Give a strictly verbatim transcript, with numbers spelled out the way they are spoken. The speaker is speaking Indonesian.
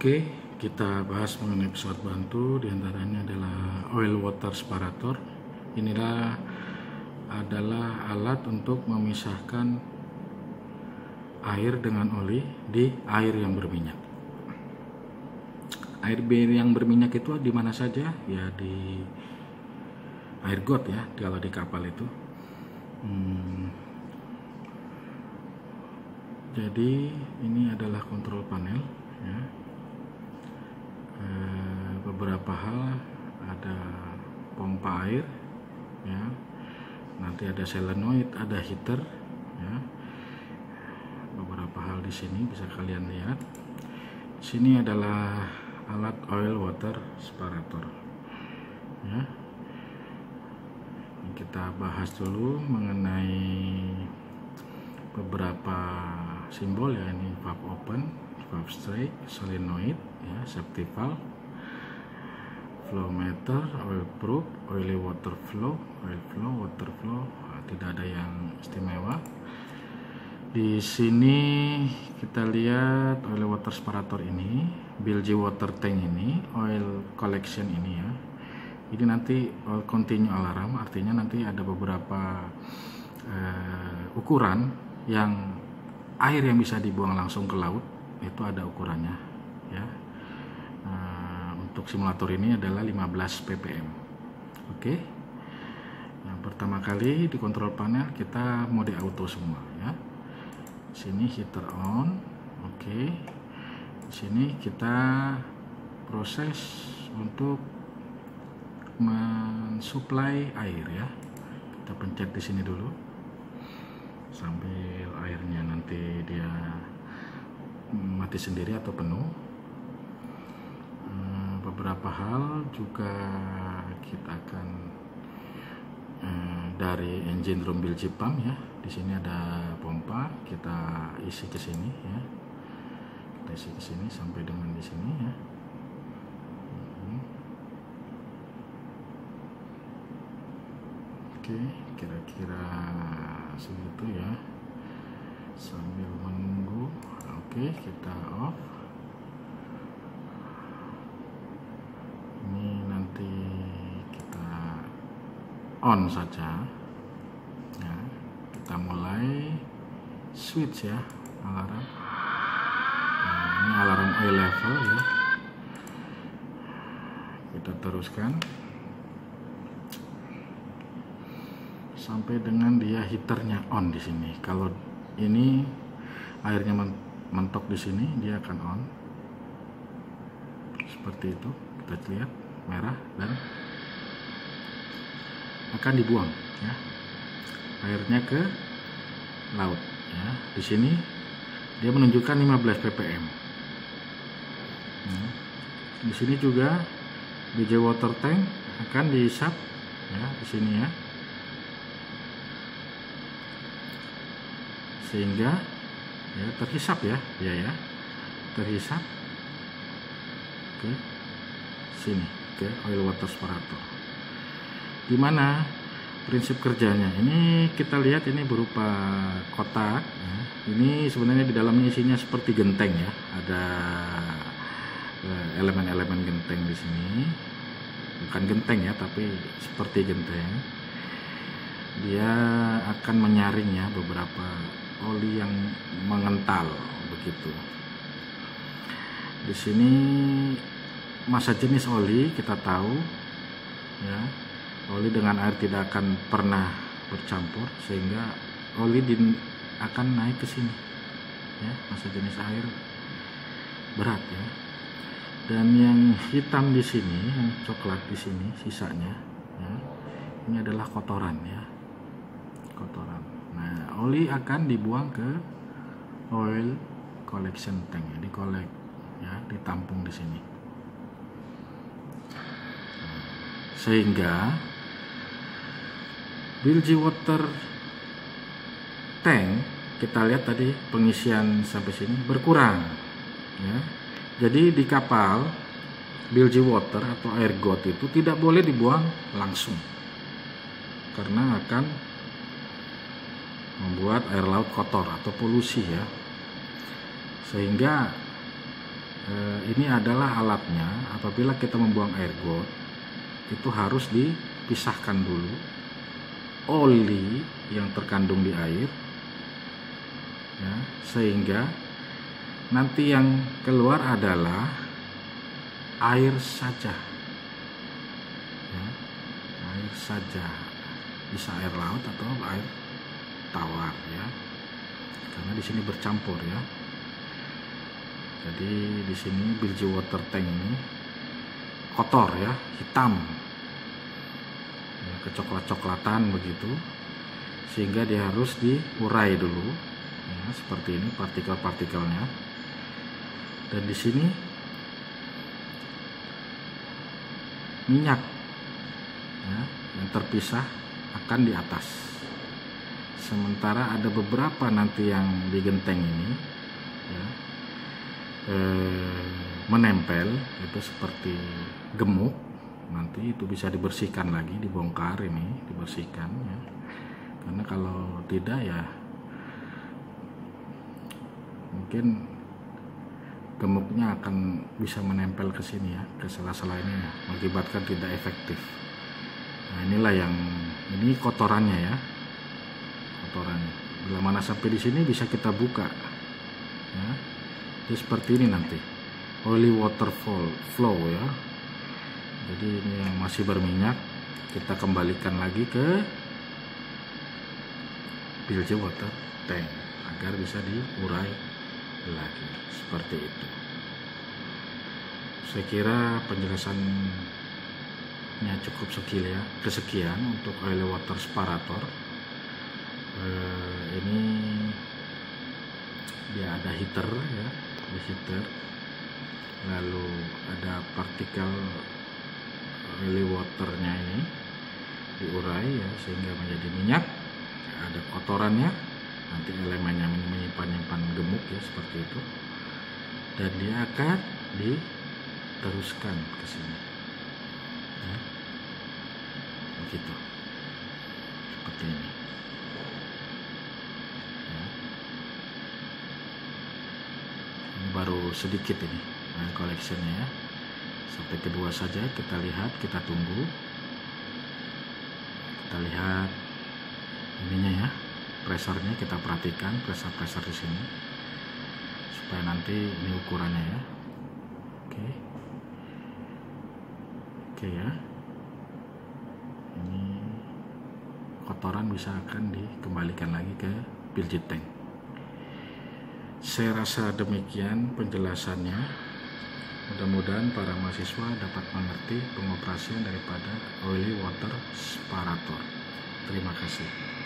Oke, kita bahas mengenai pesawat bantu, diantaranya adalah oil water separator. Inilah adalah alat untuk memisahkan air dengan oli di air yang berminyak. Air yang berminyak itu di mana saja? Ya di air got ya, kalau di kapal itu. Hmm. Jadi ini adalah kontrol panel ya. E, beberapa hal, ada pompa air ya, nanti ada solenoid, ada heater ya. Beberapa hal di sini bisa kalian lihat. Sini adalah alat oil water separator ya. Kita bahas dulu mengenai beberapa simbol ya. Ini valve open, valve straight, solenoid ya, safety valve, flow meter, oil probe, oily water flow, oil flow, water flow, nah, tidak ada yang istimewa. Di sini kita lihat oil water separator ini, bilge water tank ini, oil collection ini ya. Ini nanti oil continue alarm, artinya nanti ada beberapa uh, ukuran yang air yang bisa dibuang langsung ke laut, itu ada ukurannya ya. Uh, untuk simulator ini adalah lima belas P P M. Oke. Yang pertama kali di kontrol panel kita mode auto semua ya. Sini heater on. Oke. Di sini kita proses untuk mensuplai air ya. Kita pencet di sini dulu sambil airnya nanti dia mati sendiri atau penuh. Beberapa hal juga kita akan eh, dari engine room bilge pump ya. Di sini ada pompa, kita isi ke sini ya. Kita isi ke sini sampai dengan di sini ya. Oke, kira-kira segitu ya. Sambil menunggu. Oke, kita off. Ini nanti kita on saja ya. Kita mulai switch ya, alarm. Nah, ini alarm oil level ya. Kita teruskan sampai dengan dia heaternya on di sini. Kalau ini airnya mentok di sini, dia akan on seperti itu. Kita lihat merah dan akan dibuang ya, airnya ke laut ya. Di sini dia menunjukkan lima belas P P M. Hmm. Di sini juga bilge water tank akan dihisap ya, di sini ya, sehingga ya terhisap ya, dia ya terhisap ke sini, ke oil water separator. Gimana prinsip kerjanya? Ini kita lihat, ini berupa kotak ya. Ini sebenarnya di dalamnya isinya seperti genteng ya, ada elemen-elemen genteng di sini. Bukan genteng ya, tapi seperti genteng. Dia akan menyaring ya beberapa oli yang mengental begitu. Di sini masa jenis oli kita tahu ya, oli dengan air tidak akan pernah bercampur, sehingga oli din, akan naik ke sini ya, masa jenis air berat ya. Dan yang hitam di sini, yang coklat di sini sisanya ya, ini adalah kotoran ya, kotoran. Nah, oli akan dibuang ke oil collection tank ya, dikolek ya, ditampung di sini. Sehingga bilge water tank, kita lihat tadi pengisian sampai sini berkurang ya. Jadi di kapal bilge water atau air got itu tidak boleh dibuang langsung, karena akan membuat air laut kotor atau polusi ya. Sehingga eh, ini adalah alatnya. Apabila kita membuang air got, itu harus dipisahkan dulu oli yang terkandung di air, ya, sehingga nanti yang keluar adalah air saja, ya, air saja, bisa air laut atau air tawar, ya, karena di sini bercampur, ya. Jadi di sini bilge water tank ini kotor, ya, hitam, ya, kecoklat-coklatan begitu, sehingga dia harus diurai dulu, ya, seperti ini partikel-partikelnya. Dan di sini minyak, ya, yang terpisah akan di atas. Sementara ada beberapa nanti yang di genteng ini, ya, eh, menempel, itu seperti gemuk. Nanti itu bisa dibersihkan lagi, dibongkar ini, dibersihkan, ya. Karena kalau tidak, ya mungkin gemuknya akan bisa menempel ke sini, ya, ke sela-sela ini, ya, mengakibatkan tidak efektif. Nah, inilah yang ini kotorannya, ya, kotorannya. Bila mana sampai di sini bisa kita buka, ya. Jadi seperti ini nanti oily water flow, flow ya. Jadi ini yang masih berminyak kita kembalikan lagi ke bilge water tank agar bisa diurai lagi, seperti itu. Saya kira penjelasannya cukup sekian, ya, kesekian untuk oily water separator. Eh, ini dia ada heater, ya, ada heater, lalu ada partikel oily waternya ini diurai, ya, sehingga menjadi minyak. Ada kotorannya, nanti elemennya menyimpan-nyimpan gemuk, ya, seperti itu, dan dia akan diteruskan ke sini, ya, begitu, seperti ini, ya. Ini baru sedikit ini, nah, collectionnya, ya. Sampai kedua saja kita lihat, kita tunggu, kita lihat ininya, ya, presernya kita perhatikan, pressure-pressure di sini, supaya nanti ini ukurannya, ya. Oke, oke, ya. Ini kotoran bisa akan dikembalikan lagi ke bilge tank. Saya rasa demikian penjelasannya. Mudah-mudahan para mahasiswa dapat mengerti pengoperasian daripada oily water separator. Terima kasih.